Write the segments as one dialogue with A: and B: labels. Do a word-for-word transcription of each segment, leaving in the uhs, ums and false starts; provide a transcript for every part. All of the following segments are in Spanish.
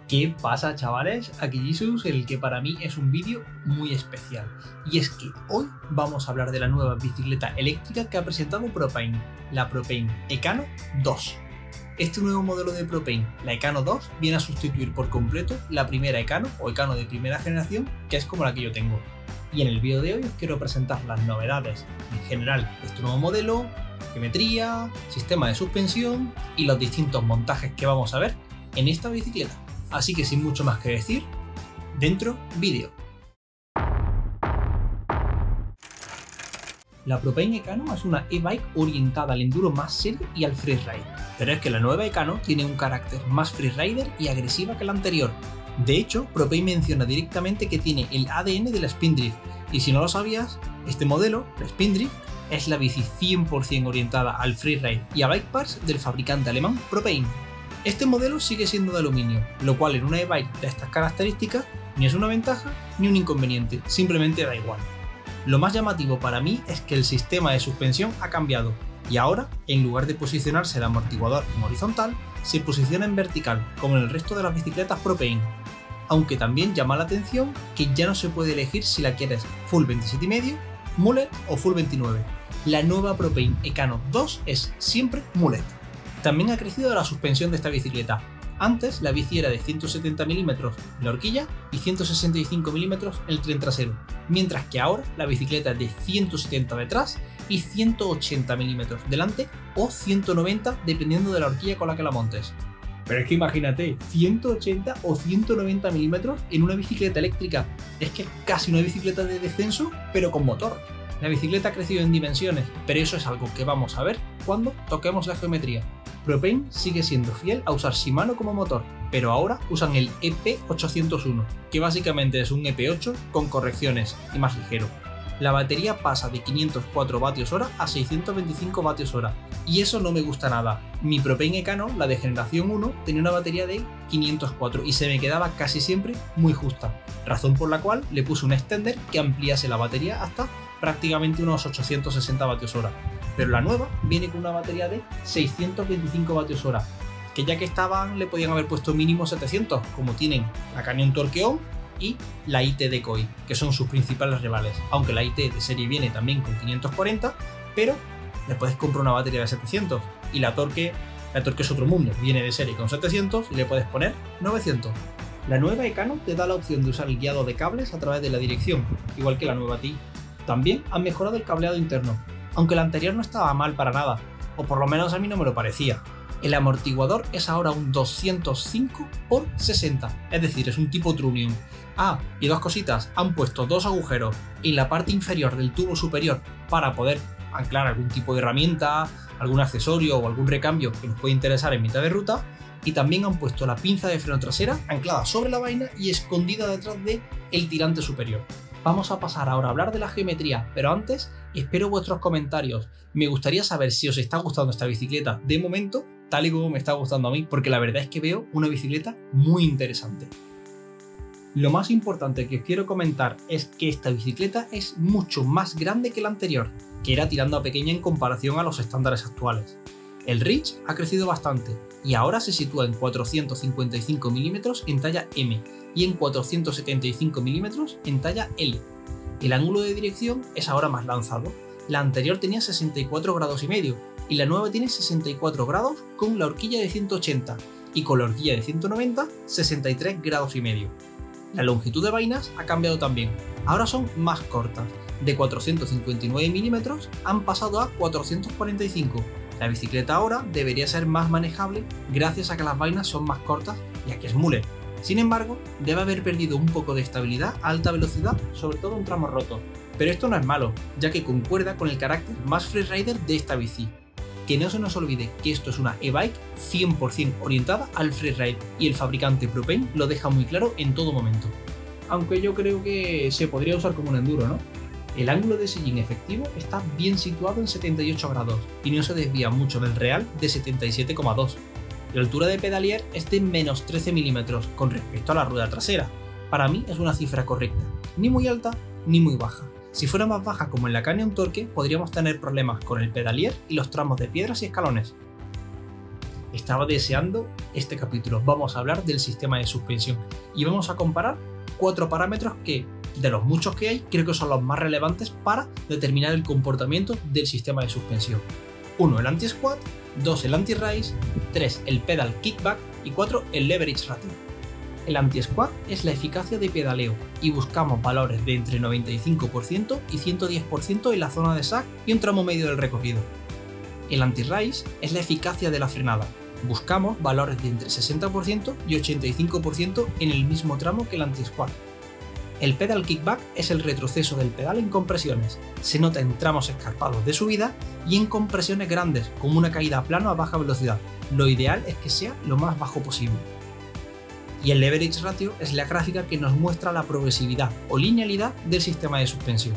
A: ¿Qué pasa, chavales? Aquí Jesus, el que para mí es un vídeo muy especial. Y es que hoy vamos a hablar de la nueva bicicleta eléctrica que ha presentado Propain, la Propain Ecano dos. Este nuevo modelo de Propain, la Ecano dos, viene a sustituir por completo la primera Ecano o Ecano de primera generación, que es como la que yo tengo. Y en el vídeo de hoy os quiero presentar las novedades en general de este nuevo modelo, geometría, sistema de suspensión y los distintos montajes que vamos a ver en esta bicicleta. Así que sin mucho más que decir, dentro vídeo. La Propain Ecano es una e-bike orientada al enduro más serio y al freeride, pero es que la nueva Ecano tiene un carácter más freerider y agresiva que la anterior. De hecho, Propain menciona directamente que tiene el A D N de la Spindrift, y si no lo sabías, este modelo, la Spindrift, es la bici cien por cien orientada al freeride y a bike parts del fabricante alemán Propain. Este modelo sigue siendo de aluminio, lo cual en una e-bike de estas características ni es una ventaja ni un inconveniente, simplemente da igual. Lo más llamativo para mí es que el sistema de suspensión ha cambiado y ahora, en lugar de posicionarse el amortiguador en horizontal, se posiciona en vertical, como en el resto de las bicicletas Propain. Aunque también llama la atención que ya no se puede elegir si la quieres full veintisiete y medio, mullet o full veintinueve. La nueva Propain Ecano dos es siempre mullet. También ha crecido la suspensión de esta bicicleta. Antes la bici era de ciento setenta milímetros en la horquilla y ciento sesenta y cinco milímetros en el tren trasero, mientras que ahora la bicicleta es de ciento setenta detrás y ciento ochenta milímetros delante o ciento noventa dependiendo de la horquilla con la que la montes. Pero es que imagínate, ciento ochenta o ciento noventa milímetros en una bicicleta eléctrica. Es que es casi una bicicleta de descenso, pero con motor. La bicicleta ha crecido en dimensiones, pero eso es algo que vamos a ver cuando toquemos la geometría. Propain sigue siendo fiel a usar Shimano como motor, pero ahora usan el E P ochocientos uno, que básicamente es un E P ocho con correcciones y más ligero. La batería pasa de quinientos cuatro vatios hora a seiscientos veinticinco vatios hora, y eso no me gusta nada. Mi Propain Ecano, la de generación uno, tenía una batería de quinientos cuatro y se me quedaba casi siempre muy justa, razón por la cual le puse un extender que ampliase la batería hasta prácticamente unos ochocientos sesenta vatios hora. Pero la nueva viene con una batería de seiscientos veinticinco vatios hora, que ya que estaban le podían haber puesto mínimo setecientos, como tienen la Canyon Torque-On y la I T Decoy, que son sus principales rivales, aunque la I T de serie viene también con quinientos cuarenta, pero le puedes comprar una batería de setecientos, y la Torque, la Torque es otro mundo, viene de serie con setecientos y le puedes poner novecientos. La nueva Ecano te da la opción de usar el guiado de cables a través de la dirección, igual que la nueva T I. También han mejorado el cableado interno, aunque la anterior no estaba mal para nada, o por lo menos a mí no me lo parecía. El amortiguador es ahora un doscientos cinco por sesenta, es decir, es un tipo Trunium. Ah, y dos cositas, han puesto dos agujeros en la parte inferior del tubo superior para poder anclar algún tipo de herramienta, algún accesorio o algún recambio que nos puede interesar en mitad de ruta, y también han puesto la pinza de freno trasera anclada sobre la vaina y escondida detrás del tirante superior. Vamos a pasar ahora a hablar de la geometría, pero antes espero vuestros comentarios. Me gustaría saber si os está gustando esta bicicleta de momento, tal y como me está gustando a mí, porque la verdad es que veo una bicicleta muy interesante. Lo más importante que os quiero comentar es que esta bicicleta es mucho más grande que la anterior, que era tirando a pequeña en comparación a los estándares actuales. El reach ha crecido bastante y ahora se sitúa en cuatrocientos cincuenta y cinco milímetros en talla M y en cuatrocientos setenta y cinco milímetros en talla L. El ángulo de dirección es ahora más lanzado. La anterior tenía sesenta y cuatro grados y medio y la nueva tiene sesenta y cuatro grados con la horquilla de ciento ochenta y con la horquilla de ciento noventa sesenta y tres grados y medio. La longitud de vainas ha cambiado también. Ahora son más cortas. De cuatrocientos cincuenta y nueve milímetros han pasado a cuatrocientos cuarenta y cinco. La bicicleta ahora debería ser más manejable gracias a que las vainas son más cortas y a que es mullet. Sin embargo, debe haber perdido un poco de estabilidad a alta velocidad, sobre todo en tramos rotos. Pero esto no es malo, ya que concuerda con el carácter más freerider de esta bici. Que no se nos olvide que esto es una e-bike cien por cien orientada al freeride y el fabricante Propain lo deja muy claro en todo momento. Aunque yo creo que se podría usar como un enduro, ¿no? El ángulo de sillín efectivo está bien situado en setenta y ocho grados y no se desvía mucho del real de setenta y siete coma dos. La altura de pedalier es de menos trece milímetros con respecto a la rueda trasera. Para mí es una cifra correcta, ni muy alta ni muy baja. Si fuera más baja como en la Canyon Torque, podríamos tener problemas con el pedalier y los tramos de piedras y escalones. Estaba deseando este capítulo. Vamos a hablar del sistema de suspensión y vamos a comparar cuatro parámetros que, de los muchos que hay, creo que son los más relevantes para determinar el comportamiento del sistema de suspensión. uno El anti-squat, dos el anti-raise, tres el pedal kickback y cuatro el leverage ratio. El anti-squat es la eficacia de pedaleo y buscamos valores de entre noventa y cinco por ciento y ciento diez por ciento en la zona de sag y un tramo medio del recorrido. El anti-raise es la eficacia de la frenada. Buscamos valores de entre sesenta por ciento y ochenta y cinco por ciento en el mismo tramo que el anti-squat. El pedal kickback es el retroceso del pedal en compresiones. Se nota en tramos escarpados de subida y en compresiones grandes, como una caída plano a baja velocidad. Lo ideal es que sea lo más bajo posible. Y el leverage ratio es la gráfica que nos muestra la progresividad o linealidad del sistema de suspensión.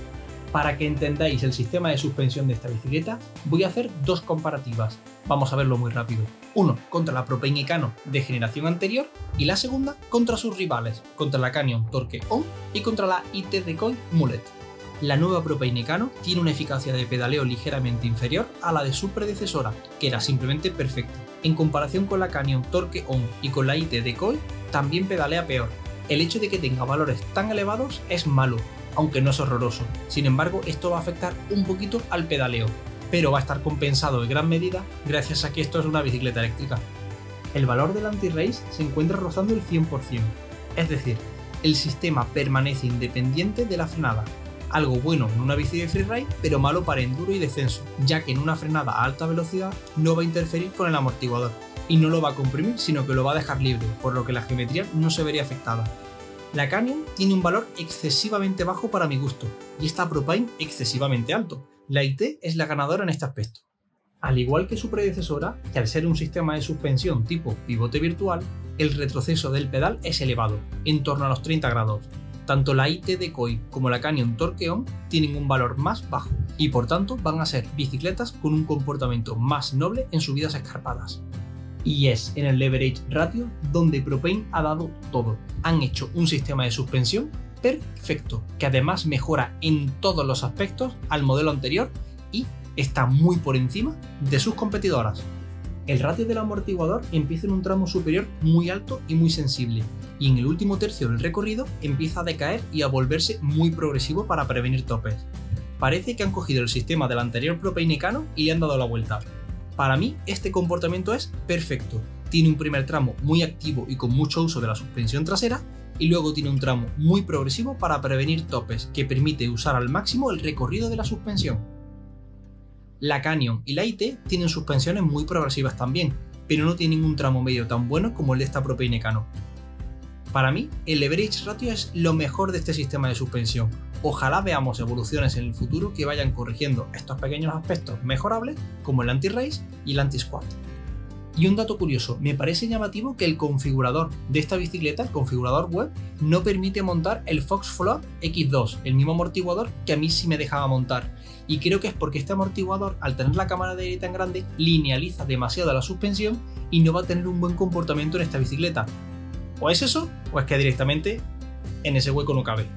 A: Para que entendáis el sistema de suspensión de esta bicicleta, voy a hacer dos comparativas. Vamos a verlo muy rápido. Uno contra la Propain Ecano de generación anterior y la segunda contra sus rivales, contra la Canyon Torque On y contra la I T Decoy Mullet. La nueva Propain Ecano tiene una eficacia de pedaleo ligeramente inferior a la de su predecesora, que era simplemente perfecta. En comparación con la Canyon Torque On y con la I T Decoy, también pedalea peor. El hecho de que tenga valores tan elevados es malo, aunque no es horroroso. Sin embargo, esto va a afectar un poquito al pedaleo, pero va a estar compensado en gran medida gracias a que esto es una bicicleta eléctrica. El valor del anti-raise se encuentra rozando el cien por ciento, es decir, el sistema permanece independiente de la frenada, algo bueno en una bici de freeride, pero malo para enduro y descenso, ya que en una frenada a alta velocidad no va a interferir con el amortiguador, y no lo va a comprimir, sino que lo va a dejar libre, por lo que la geometría no se vería afectada. La Canyon tiene un valor excesivamente bajo para mi gusto, y esta Propain excesivamente alto. La I T es la ganadora en este aspecto. Al igual que su predecesora, que al ser un sistema de suspensión tipo pivote virtual, el retroceso del pedal es elevado, en torno a los treinta grados. Tanto la I T Decoy como la Canyon Torque On tienen un valor más bajo, y por tanto van a ser bicicletas con un comportamiento más noble en subidas escarpadas. Y es en el leverage ratio donde Propain ha dado todo. Han hecho un sistema de suspensión perfecto, que además mejora en todos los aspectos al modelo anterior y está muy por encima de sus competidoras. El ratio del amortiguador empieza en un tramo superior muy alto y muy sensible, y en el último tercio del recorrido empieza a decaer y a volverse muy progresivo para prevenir topes. Parece que han cogido el sistema del anterior Propain Ecano y le han dado la vuelta. Para mí, este comportamiento es perfecto. Tiene un primer tramo muy activo y con mucho uso de la suspensión trasera, y luego tiene un tramo muy progresivo para prevenir topes, que permite usar al máximo el recorrido de la suspensión. La Canyon y la I T tienen suspensiones muy progresivas también, pero no tienen un tramo medio tan bueno como el de esta Propain Ecano. Para mí, el leverage ratio es lo mejor de este sistema de suspensión. Ojalá veamos evoluciones en el futuro que vayan corrigiendo estos pequeños aspectos mejorables, como el anti-raise y el anti-squat. Y un dato curioso, me parece llamativo que el configurador de esta bicicleta, el configurador web, no permite montar el Fox Float X dos, el mismo amortiguador que a mí sí me dejaba montar. Y creo que es porque este amortiguador, al tener la cámara de aire tan grande, linealiza demasiado la suspensión y no va a tener un buen comportamiento en esta bicicleta. O es eso, o es que directamente en ese hueco no cabe.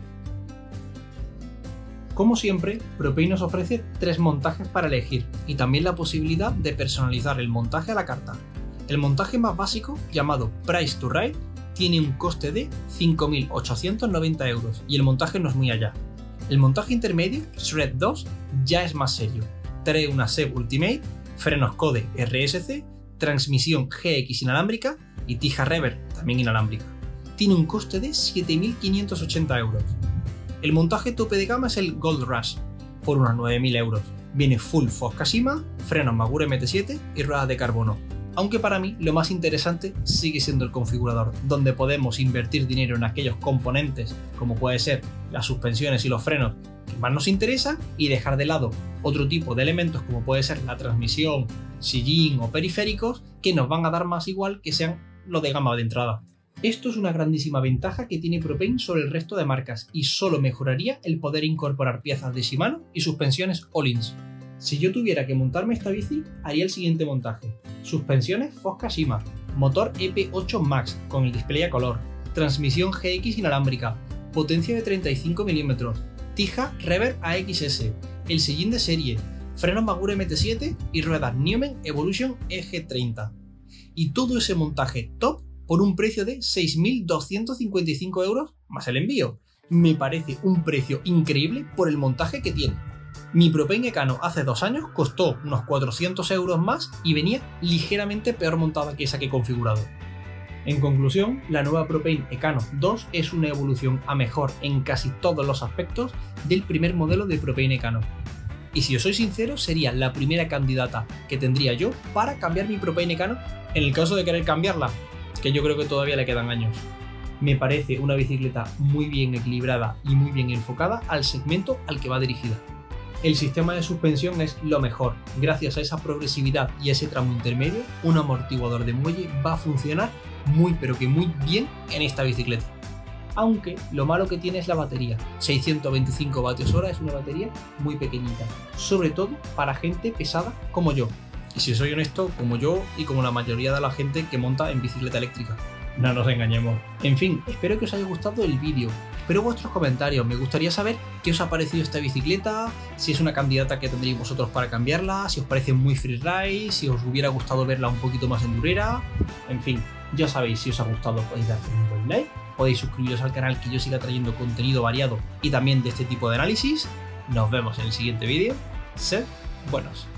A: Como siempre, Propain nos ofrece tres montajes para elegir y también la posibilidad de personalizar el montaje a la carta. El montaje más básico, llamado Price to Ride, tiene un coste de cinco mil ochocientos noventa euros y el montaje no es muy allá. El montaje intermedio, Shred dos, ya es más serio. Trae una S E B Ultimate, frenos Kode R S C, transmisión G X inalámbrica y tija Rever, también inalámbrica. Tiene un coste de siete mil quinientos ochenta euros. El montaje tope de gama es el Gold Rush, por unos nueve mil euros. Viene full Fox Kashima, frenos Magura M T siete y ruedas de carbono. Aunque para mí lo más interesante sigue siendo el configurador, donde podemos invertir dinero en aquellos componentes, como puede ser las suspensiones y los frenos que más nos interesan, y dejar de lado otro tipo de elementos como puede ser la transmisión, sillín o periféricos, que nos van a dar más igual que sean los de gama de entrada. Esto es una grandísima ventaja que tiene Propain sobre el resto de marcas y solo mejoraría el poder incorporar piezas de Shimano y suspensiones Öhlins. Si yo tuviera que montarme esta bici, haría el siguiente montaje: suspensiones Fox Kashima, motor E P ocho Max con el display a color, transmisión G X inalámbrica, potencia de treinta y cinco milímetros, tija Rever A X S, el sillín de serie, frenos Magura M T siete y ruedas Newman Evolution E G treinta. y todo ese montaje top por un precio de seis mil doscientos cincuenta y cinco euros más el envío. Me parece un precio increíble por el montaje que tiene. Mi Propane Ecano hace dos años costó unos cuatrocientos euros más y venía ligeramente peor montada que esa que he configurado. En conclusión, la nueva Propane Ecano dos es una evolución a mejor en casi todos los aspectos del primer modelo de Propane Ecano. Y si os soy sincero, sería la primera candidata que tendría yo para cambiar mi Propane Ecano en el caso de querer cambiarla, que yo creo que todavía le quedan años. Me parece una bicicleta muy bien equilibrada y muy bien enfocada al segmento al que va dirigida. El sistema de suspensión es lo mejor. Gracias a esa progresividad y a ese tramo intermedio, un amortiguador de muelle va a funcionar muy pero que muy bien en esta bicicleta. Aunque lo malo que tiene es la batería. seiscientos veinticinco vatios hora es una batería muy pequeñita, sobre todo para gente pesada como yo. Y si soy honesto, como yo y como la mayoría de la gente que monta en bicicleta eléctrica. No nos engañemos. En fin, espero que os haya gustado el vídeo. Espero vuestros comentarios. Me gustaría saber qué os ha parecido esta bicicleta, si es una candidata que tendréis vosotros para cambiarla, si os parece muy freeride, si os hubiera gustado verla un poquito más endurera. En fin, ya sabéis, si os ha gustado podéis darle un buen like, podéis suscribiros al canal que yo siga trayendo contenido variado y también de este tipo de análisis. Nos vemos en el siguiente vídeo. Sed buenos.